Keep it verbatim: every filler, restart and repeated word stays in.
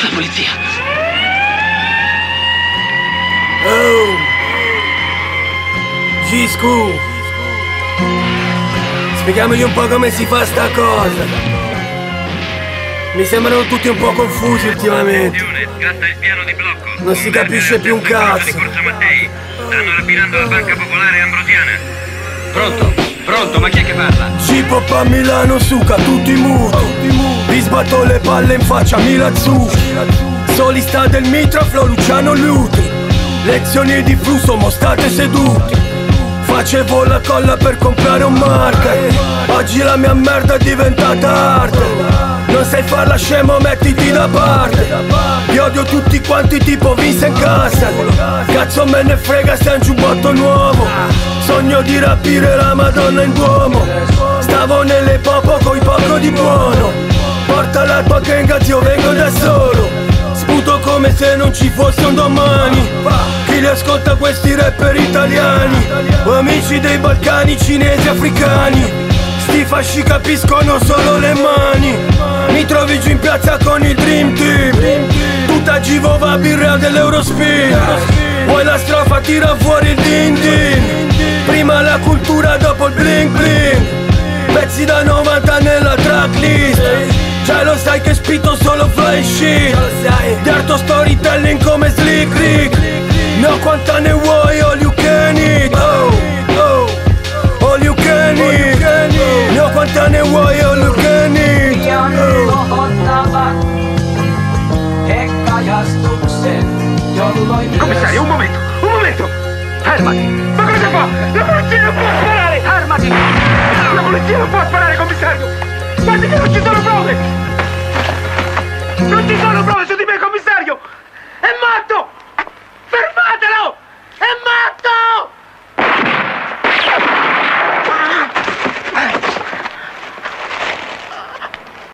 La polizia! Oh! Giscu! Spieghiamogli un po' come si fa sta cosa. Mi sembrano tutti un po' confusi ultimamente. Scatta il piano di blocco. Non si capisce più un cazzo. Corso Mattei. Stanno rapinando la Banca Popolare Ambrosiana. Pronto? Pronto, ma chi è che parla? Cipop a Milano, suca, tutti muti. Vi sbatto le palle in faccia, Milazzu. Solista del Mitraflo, Luciano Liutri. Lezioni di flusso, mo state seduti. Facevo la colla per comprare un marker. Oggi la mia merda è diventata arte. Non sai farla scemo, mettiti da parte. Vi odio tutti quanti tipo Vincent Cassel. Cazzo me ne frega se è un giubbotto nuovo. Sogno di rapire la Madonna in Duomo. Stavo nelle popo coi poco di buono. Porta la tua genga, zio, vengo da solo. Sputo come se non ci fosse un domani. Chi li ascolta questi rapper italiani? Amici dei Balcani, cinesi, africani. Sti fasci capiscono solo le mani. Mi trovi giù in piazza con il Dream Team. Tutta Givova birra dell'Eurospin. Vuoi la strofa, tira fuori il din din. Prima la cultura, dopo il bling bling. Pezzi da novanta nella tracklist. Già lo sai che spito solo fly shit. Di arto storytelling come Slick Rick. No, quanta ne vuoi, all you can eat. Oh, oh, all you can eat. No, quanta ne vuoi, all you can eat. Commissario, un momento, un momento! Fermati! Ma cosa fa? La polizia non può sparare! Fermati! La polizia non può sparare, commissario! Guardi che non ci sono prove! Non ci sono prove su di me, commissario! È matto!